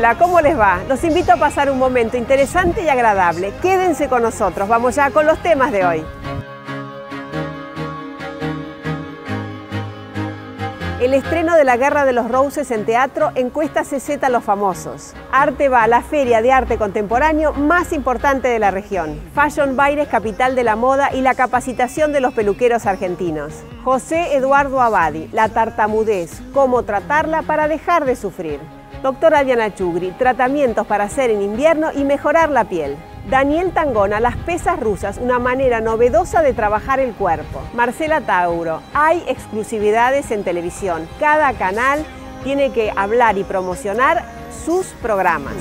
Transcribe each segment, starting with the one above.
Hola, ¿cómo les va? Los invito a pasar un momento interesante y agradable. Quédense con nosotros, vamos ya con los temas de hoy. El estreno de La Guerra de los Roses en teatro encuesta CZ a los famosos. Arte va a la feria de arte contemporáneo más importante de la región. Fashion Baires, capital de la moda y la capacitación de los peluqueros argentinos. José Eduardo Abadi, la tartamudez, cómo tratarla para dejar de sufrir. Doctora Diana Chugri, tratamientos para hacer en invierno y mejorar la piel. Daniel Tangona, las pesas rusas, una manera novedosa de trabajar el cuerpo. Marcela Tauro, hay exclusividades en televisión. Cada canal tiene que hablar y promocionar sus programas.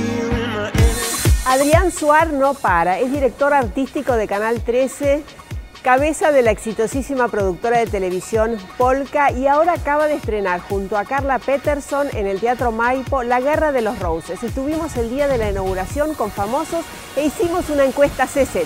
Adrián Suar no para, es director artístico de Canal 13, cabeza de la exitosísima productora de televisión Polka y ahora acaba de estrenar junto a Carla Peterson en el Teatro Maipo La Guerra de los Roses. Estuvimos el día de la inauguración con famosos e hicimos una encuesta CZ.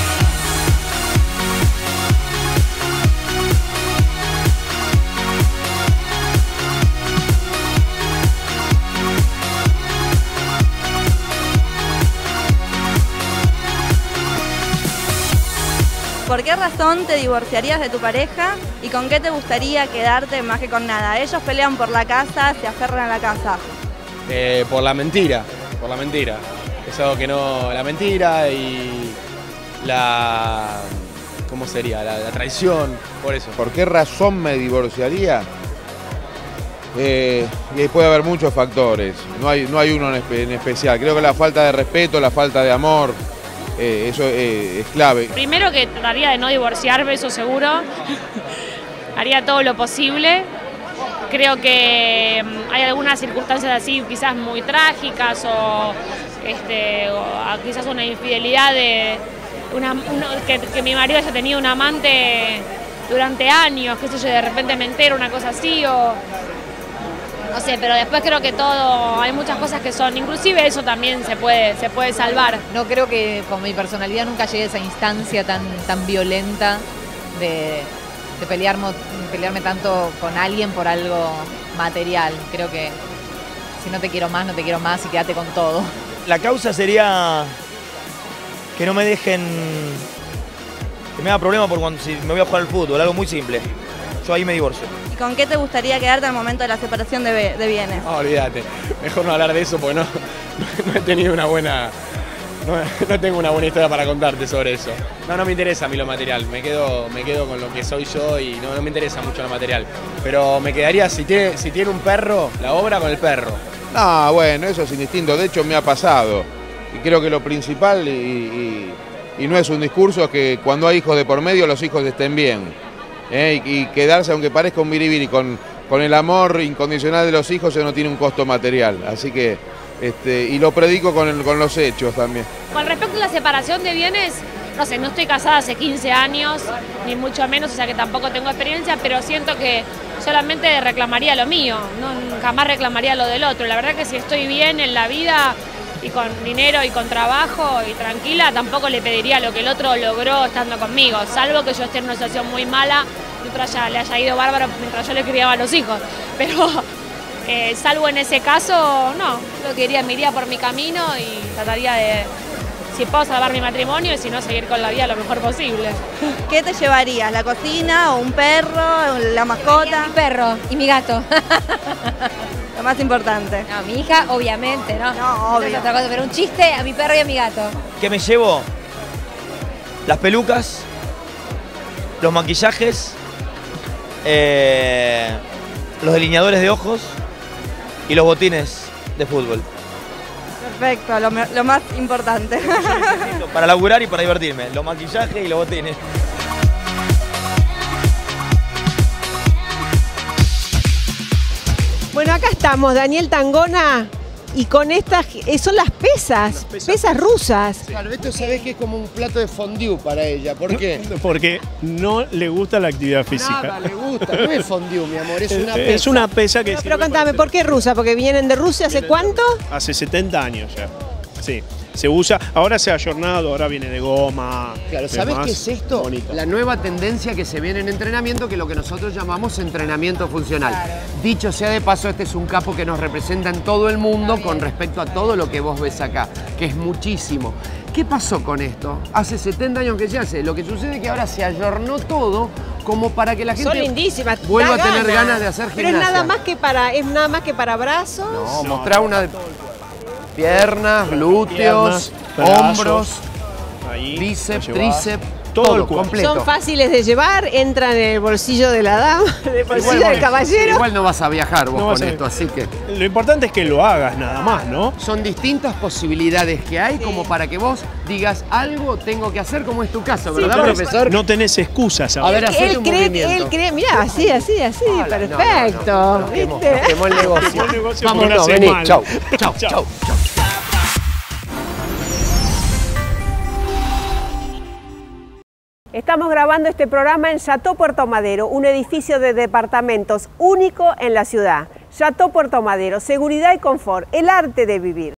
¿Por qué razón te divorciarías de tu pareja y con qué te gustaría quedarte más que con nada? Ellos pelean por la casa, se aferran a la casa. Por la mentira, por la mentira. Es algo que no... La mentira y la... ¿Cómo sería? La traición, por eso. ¿Por qué razón me divorciaría? Y puede haber muchos factores, no hay uno en especial. Creo que la falta de respeto, la falta de amor, eso es clave. Primero que trataría de no divorciarme, eso seguro. Haría todo lo posible. Creo que hay algunas circunstancias así quizás muy trágicas o quizás una infidelidad de que mi marido haya tenido un amante durante años, qué sé yo, de repente me entero una cosa así o no sé, pero después creo que todo, hay muchas cosas que son, inclusive eso también se puede salvar. No creo que con mi personalidad nunca llegue a esa instancia tan violenta de pelearme tanto con alguien por algo material. Creo que si no te quiero más y quédate con todo. La causa sería que no me dejen, que me haga problema por cuando si me voy a jugar al fútbol, algo muy simple. Yo ahí me divorcio. ¿Y con qué te gustaría quedarte al momento de la separación de bienes? No, olvídate, mejor no hablar de eso porque no he tenido una buena... No tengo una buena historia para contarte sobre eso. No me interesa a mí lo material, me quedo con lo que soy yo y no me interesa mucho lo material. Pero me quedaría, si tiene un perro, la obra con el perro. No, bueno, eso es indistinto, de hecho me ha pasado. Y creo que lo principal, y no es un discurso, es que cuando hay hijos de por medio, los hijos estén bien. Y quedarse, aunque parezca un biribiri, con el amor incondicional de los hijos, eso no tiene un costo material. Así que, y lo predico con los hechos también. Con respecto a la separación de bienes, no sé, no estoy casada hace 15 años, ni mucho menos, o sea que tampoco tengo experiencia, pero siento que solamente reclamaría lo mío, jamás reclamaría lo del otro. La verdad que si estoy bien en la vida y con dinero y con trabajo y tranquila, tampoco le pediría lo que el otro logró estando conmigo, salvo que yo esté en una situación muy mala y otro le haya ido bárbaro mientras yo le criaba a los hijos. Pero salvo en ese caso, no, lo que me iría por mi camino y trataría de, si puedo, salvar mi matrimonio y si no, seguir con la vida lo mejor posible. ¿Qué te llevarías? ¿La cocina o un perro, la mascota? Mi perro y mi gato. Lo más importante. No, mi hija, obviamente, ¿no? No, obvio. Es otra cosa, pero un chiste a mi perro y a mi gato. ¿Qué me llevo? Las pelucas, los maquillajes, los delineadores de ojos y los botines de fútbol. Perfecto, lo más importante. Para laburar y para divertirme, los maquillajes y los botines. Bueno, acá estamos, Daniel Tangona, y con estas, son las pesas rusas. Claro, esto sabés que es como un plato de fondue para ella, ¿por qué? Porque no le gusta la actividad física. Nada le gusta, no es fondue, mi amor, es una pesa. Es una pesa que... Pero contame, ¿por qué rusa? ¿Porque vienen de Rusia hace cuánto? Hace 70 años ya, sí. se usa. Ahora se ha ayornado, ahora viene de goma. Claro, ¿sabes demás. qué es esto? Bonito. La nueva tendencia que se viene en entrenamiento, que es lo que nosotros llamamos entrenamiento funcional. Claro. Dicho sea de paso, este es un capo que nos representa en todo el mundo con respecto a todo lo que vos ves acá, que es muchísimo. ¿Qué pasó con esto? Hace 70 años que se hace. Lo que sucede es que ahora se ayornó todo como para que la gente Son lindísimas. vuelva da a tener ganas de hacer Pero gimnasia. es nada más que para brazos. No, mostrar una de piernas, glúteos, Piernas, hombros, Ahí, bíceps, lo llevas. tríceps, Todo el cuerpo. completo. Son fáciles de llevar, entran en el bolsillo de la dama, en el bolsillo del caballero. Igual no vas a viajar vos No vas con a- esto, así que Lo importante es que lo hagas nada más, ¿no? son distintas posibilidades que hay como para que vos digas algo tengo que hacer, como es tu caso, ¿verdad, Pero profesor? no tenés excusas A ahora. ver, hacete un movimiento. Él cree, mirá, así, perfecto. Nos quemó el negocio. Quemó el negocio Vamos, porque no, hace vení. mal. Chau, chau, Chau. chau, chau. Estamos grabando este programa en Chateau Puerto Madero, un edificio de departamentos único en la ciudad. Chateau Puerto Madero, seguridad y confort, el arte de vivir.